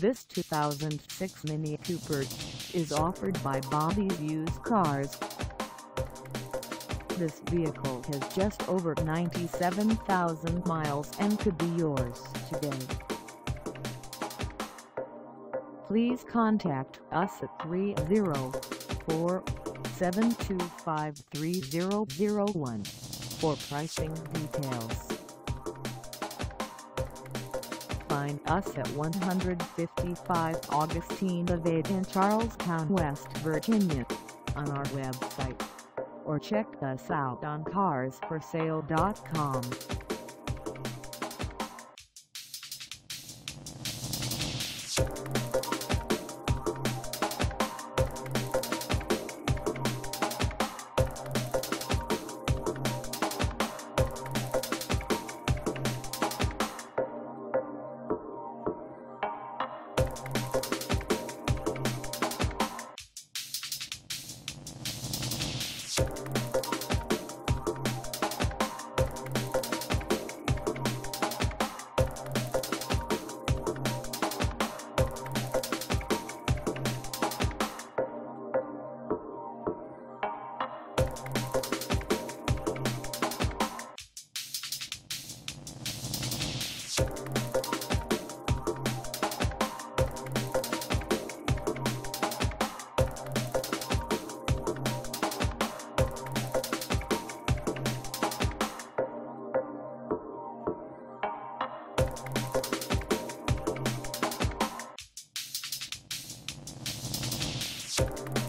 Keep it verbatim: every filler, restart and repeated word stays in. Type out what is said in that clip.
This two thousand six Mini Cooper is offered by Bobby's Used Cars. This vehicle has just over ninety-seven thousand miles and could be yours today. Please contact us at three oh four, seven two five, three oh oh one for pricing details. Find us at one fifty-five Augustine Ave Charles Town, West Virginia, on our website, or check us out on cars for sale dot com. You